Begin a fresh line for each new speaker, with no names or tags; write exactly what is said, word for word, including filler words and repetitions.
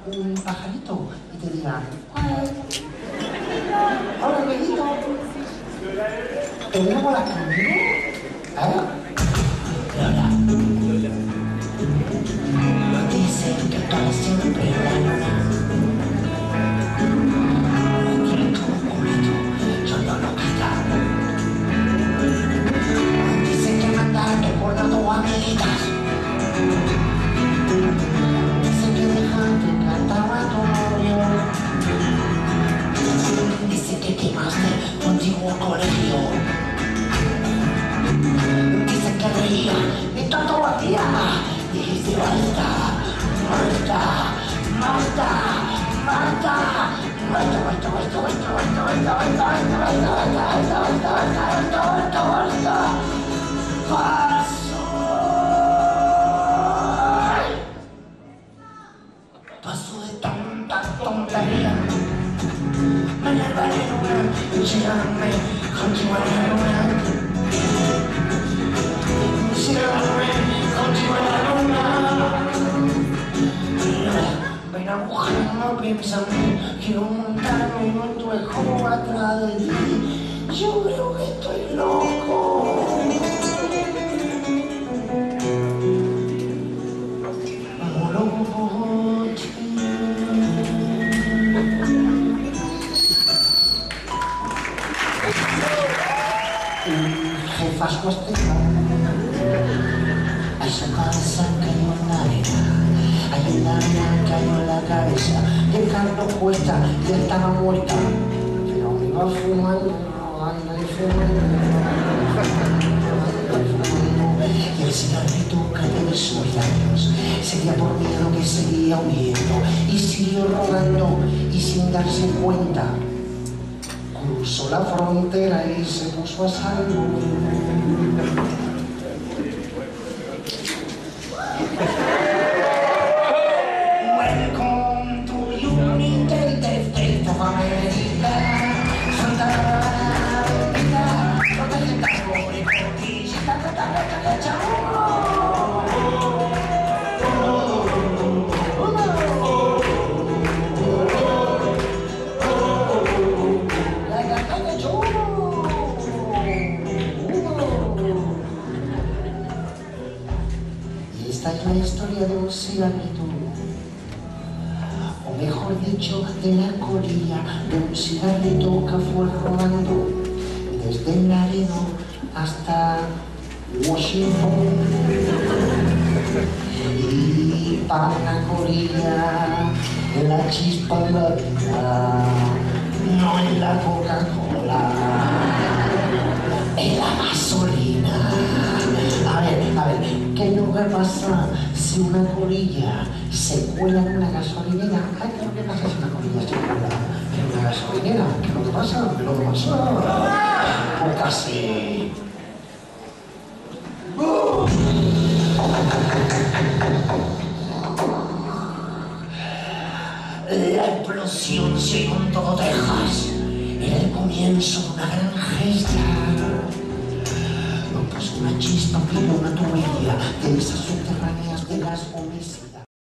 un pajarito y te diga, hola, hola, amiguito, ¿te voy a volar conmigo? ¿Eh? Lola. Dicen que todo siempre la luna. Tiene tu culito, yo no lo quita. Dicen que mandarte por las dos amiguitas. Dicen que dejaste encantado a tu novio. Dicen que quemaste tu antiguo colegio. Dicen que reía y todo lo hacía. Dijiste basta, basta, basta, basta, basta, basta, basta, basta, basta, basta, basta, basta, basta, basta, basta, basta, basta, paso. Paso de tanta tontería. Me llevaré en una, llévame contigo en la luna. Llévame contigo en la luna. Ven a buscarme, piénsame, quiero montarme en un tuejo atrás de ti. Yo creo que estoy loco. Moro por ti. Jefas cuestionan a su cabeza cayó una arena. Hay una arena cayó en la cabeza de Carlos Cuesta y estaba muerta, pero iba fumando, anda y fumando, y el cigarrito cayó de sus labios. Seguía por miedo que seguía huyendo y siguió rodando y sin darse cuenta cruzó la frontera y se puso a salvo. Welcome to United States of America. Santa Barbara, protesta por el cotilla, ta ta ta ta ta ta. Esta es la historia de un cigarrito, o mejor dicho, de la colilla de un cigarrito que fue rodando desde el Laredo hasta Washington. Y para una colilla, la chispa de la vida no es la Coca-Cola, es la gasolina. A ver, a ver, ¿qué es lo que pasa si una colilla se cuela en una gasolinera? Ay, ¿qué es lo que pasa si una colilla se cuela en una gasolinera? ¿Qué es lo que pasa? ¿Qué es lo que pasa? Pues casi. ¡Uh! La explosión se oyó en todo Texas. Era el comienzo de una gran gesta. Pues una chispa vino una tubería de esas subterráneas de las homicidas.